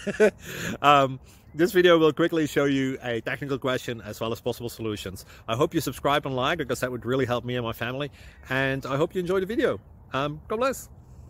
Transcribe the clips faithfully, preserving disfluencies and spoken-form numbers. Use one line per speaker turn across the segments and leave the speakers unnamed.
um, this video will quickly show you a technical question as well as possible solutions. I hope you subscribe and like, because that would really help me and my family. And I hope you enjoy the video. Um, God bless.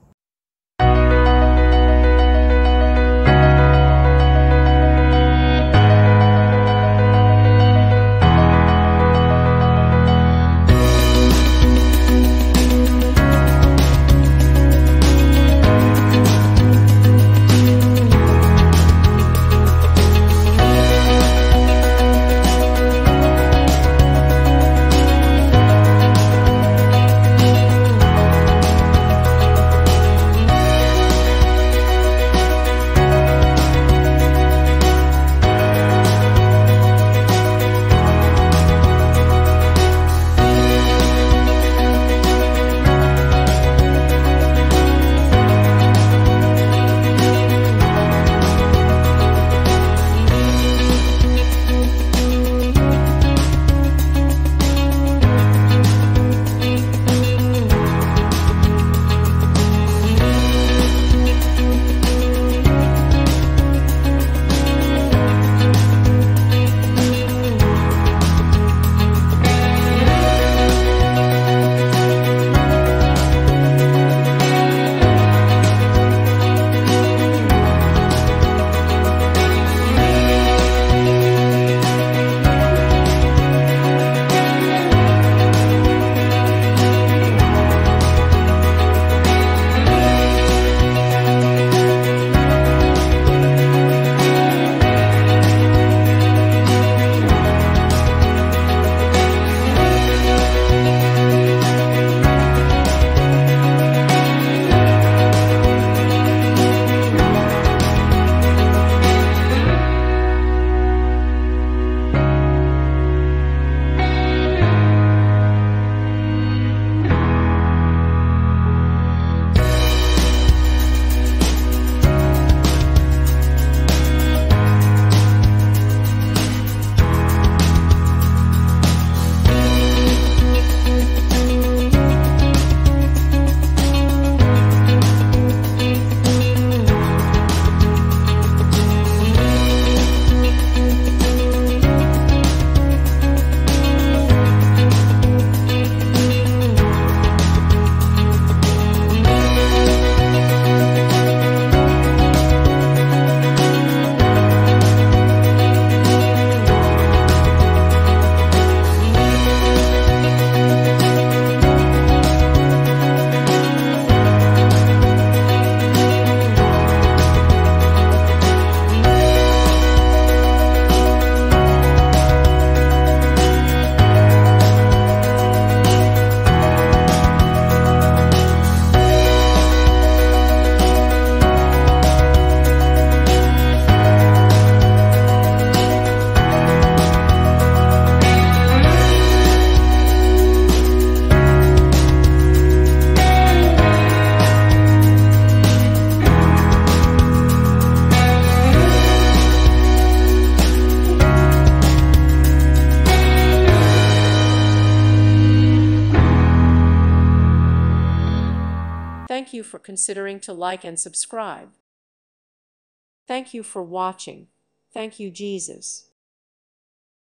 Thank you for considering to like and subscribe. Thank you for watching. Thank you, Jesus.